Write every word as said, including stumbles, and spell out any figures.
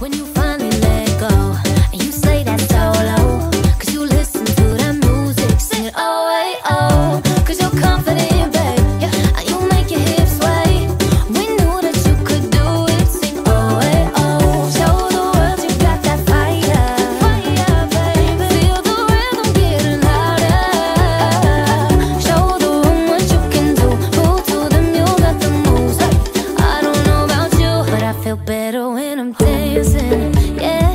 when you finally let go, and you say that solo, cause you listen to that music, sing it oh, hey, oh, cause you're confident, babe, yeah, you make your hips sway. We knew that you could do it, sing oh, hey, oh, show the world you got that fire, fire, baby, feel the rhythm getting louder, show the room what you can do, move to the mule, got the moves, hey. I don't know about you, but I feel better when I'm dancing, yeah.